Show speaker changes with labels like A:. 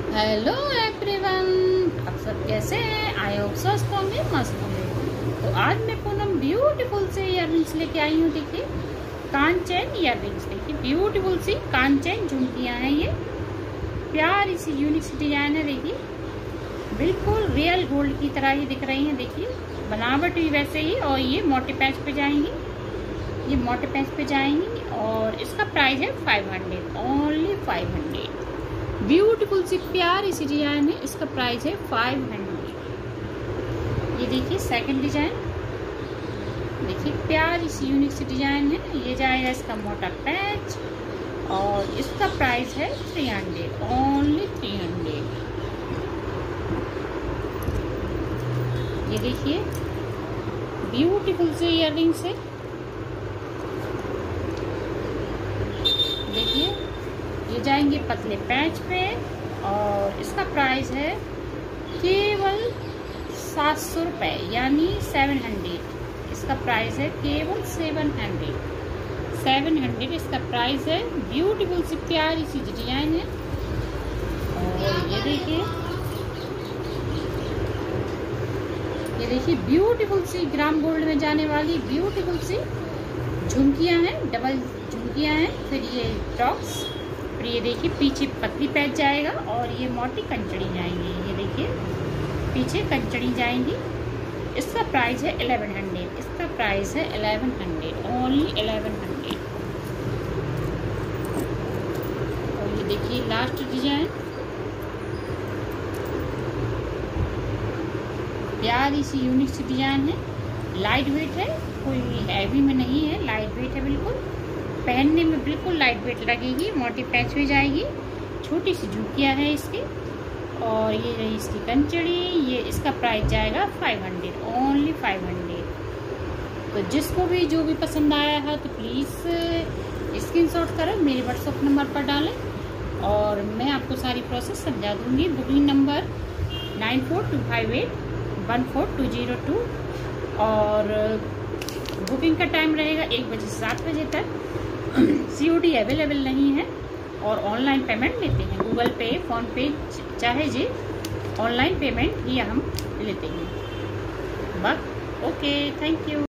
A: Hello everyone, आप सब कैसे हैं? आई होप स्वस्थ होंगे, मस्त होंगे। तो आज मैं पूनम ब्यूटीफुल से इयररिंग्स लेके आई हूँ। देखिए, कान चेन इयररिंग्स। देखिए, ब्यूटीफुल सी कान चेन झुमकियाँ हैं। ये प्यारी सी यूनिक सी डिजाइन है। देखिए, बिल्कुल रियल गोल्ड की तरह ही दिख रही है। देखिए, बनावट भी वैसे ही। और ये मोटे पैच पे जाएंगी, ये मोटे पैच पे जाएंगी। और इसका प्राइस है 500, ओनली 500। ब्यूटीफुल सी प्यारी सी डिजाइन है। इसका प्राइस है 500। ये देखिए सेकंड डिजाइन। देखिए प्यारी सी यूनिक सी डिजाइन है। ये जाएगा इसका मोटा पैच और इसका प्राइस है 300, ओनली 300। ये देखिए ब्यूटीफुल से इयररिंग्स है। देखिए, ये जाएंगे पतले पैच पे और इसका प्राइस है केवल 700 रुपये, यानी 700। इसका प्राइस है केवल 700 इसका प्राइस है। ब्यूटीफुल सी प्यारी सी डिजाइन है। और ये देखिए ब्यूटीफुल सी ग्राम गोल्ड में जाने वाली ब्यूटीफुल सी झुमकियां हैं। डबल झुमकियां हैं। फिर ये टॉप्स। फिर ये देखिए पीछे पतली पैच जाएगा और ये मोटी कंचड़ी जाएंगी। ये देखिए पीछे कंचड़ी जाएंगी। इसका प्राइस है 1100। इसका प्राइस है 1100, ओनली 1100। और ये देखिए लास्ट डिजाइन, प्यारी सी यूनिक सी डिजाइन है। लाइट वेट है, कोई हैवी में नहीं है, लाइट वेट है बिल्कुल। पहनने में बिल्कुल लाइट वेट लगेगी। मोटी पैच भी जाएगी। छोटी सी झुमकियाँ है इसकी। और ये रही इसकी कंचड़ी। ये इसका प्राइस जाएगा 500, ओनली 500। तो जिसको भी जो भी पसंद आया है तो प्लीज़ स्क्रीनशॉट करें, मेरे व्हाट्सएप नंबर पर डालें और मैं आपको सारी प्रोसेस समझा दूंगी। Booking number 9425814202। और बुकिंग का टाइम रहेगा 1 बजे से 7 बजे तक। COD अवेलेबल नहीं है और ऑनलाइन पेमेंट लेते हैं। गूगल पे, फोन पे, चाहे जी ऑनलाइन पेमेंट ही हम लेते हैं। बस ओके, थैंक यू।